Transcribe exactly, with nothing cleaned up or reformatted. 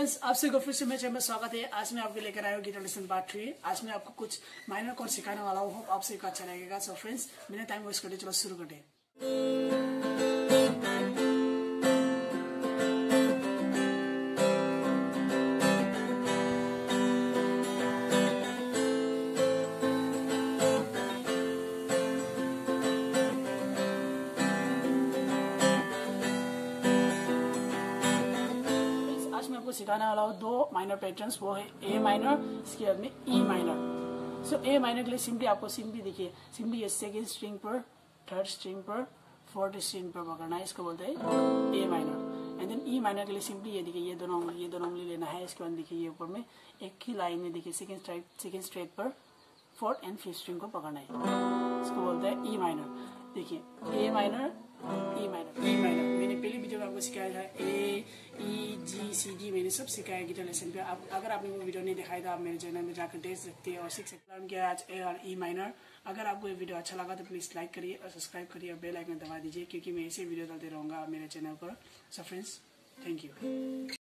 Friends, आप सभी को फिर से मेरे चैनल में स्वागत है। आज मैं आपके लेकर आया हूँ गिटार लेसन पार्ट थ्री। आज मैं आपको कुछ माइनर कॉर्ड सिखाने वाला हूँ। आप सभी को अच्छा लगेगा। सो फ्रेंड्स, बिना टाइम वेस्ट करते चलो शुरू करते हैं। आपको सिखाने वाला हूँ दो माइनर पैटर्न्स। वो है ए माइनर, इसके बाद में ई माइनर। सो ए माइनर के लिए सिंपली आपको सिंपली देखिए, सिंपली ये सेकेंड स्ट्रिंग पर, थर्ड स्ट्रिंग पर, फोर्थ स्ट्रिंग पर पकड़ना है। इसको बोलते हैं A minor. And then E minor के लिए सिंपली ये देखिए, ये दोनों उंगली ये दोनों उंगली लेना है। इसके बाद देखिए ये ऊपर में एक ही लाइन में देखिए सेकेंड स्ट्राइक सेकेंड स्ट्रेट पर फोर्थ एंड फिफ्थ स्ट्रिंग को पकड़ना है। इसको बोलते हैं ई माइनर। देखिए A minor, E minor, E minor. मैंने पहले वीडियो में आपको सिखाया था ए ई जी सी डी, मैंने सब सिखाया गिटार लेसन पे। आप अगर आपने वो वीडियो नहीं दिखाया था, आप मेरे चैनल में जाकर देख सकते हैं और सीख सकते हैं क्या आज ए और ई माइनर। अगर आपको ये वीडियो अच्छा लगा तो प्लीज लाइक करिए और सब्सक्राइब करिए और बेल आइकन दबा दीजिए, क्योंकि मैं ऐसे वीडियो डालते रहूंगा मेरे चैनल पर। So friends, thank you.